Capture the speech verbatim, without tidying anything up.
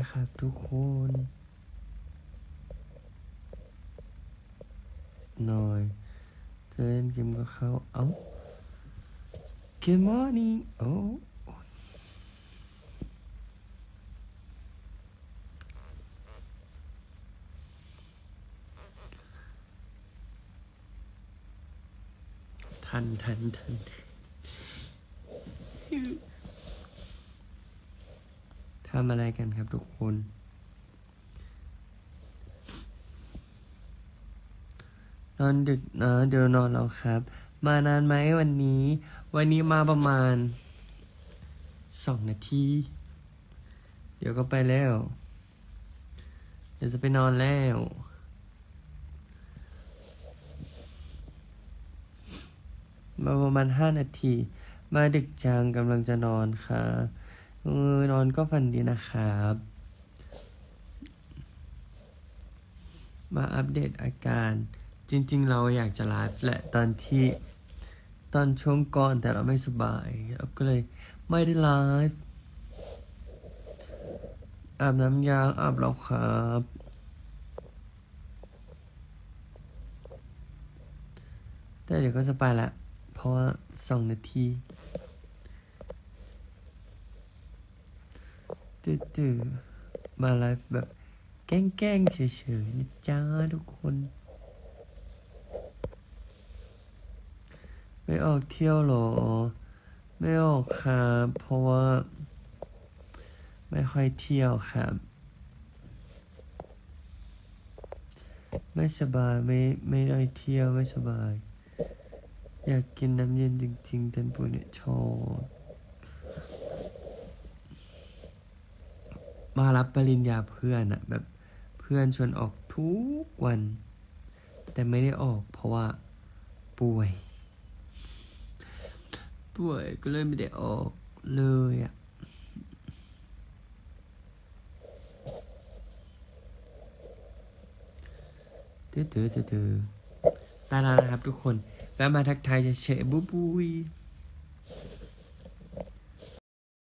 ครับทุกคนหน่อยจะเล่นเกมกับเขาเอ้า Good morning โอ้ทันทันทันทำอะไรกันครับทุกคนนอนดึกนะเดี๋ยวนอนแล้วครับ มานานไหมวันนี้ วันนี้มาประมาณสองนาทีเดี๋ยวก็ไปแล้ว เดี๋ยวจะไปนอนแล้วมาประมาณห้านาทีมาดึกจังกำลังจะนอนค่ะเออนอนก็ฝันดีนะครับมาอัปเดตอาการจริงๆเราอยากจะไลฟ์แหละตอนที่ตอนช่วงก่อนแต่เราไม่สบายเราก็เลยไม่ได้ไลฟ์อาบน้ำยางอาบแล้วครับแต่เดี๋ยวก็จะไปละเพราะว่าสองนาทีตื่นๆมาไลฟ์แบบแกล้งๆเฉยๆนะจ้าทุกคนไม่ออกเที่ยวหรอไม่ออกครับเพราะว่าไม่ค่อยเที่ยวครับไม่สบายไม่ไม่ได้เที่ยวไม่สบายอยากกินน้ำเย็นจริงๆแต่ปุ่นเนี่ยชอบมารับปริญญาเพื่อนอะแบบเพื่อนชวนออกทุกวันแต่ไม่ได้ออกเพราะว่าป่วยป่วยก็เลยไม่ได้ออกเลยอะตื้อตื้อตื้อตื้อไปแล้วนะครับทุกคนแวะมาทักทายเฉยๆบุ้ยบุ้ย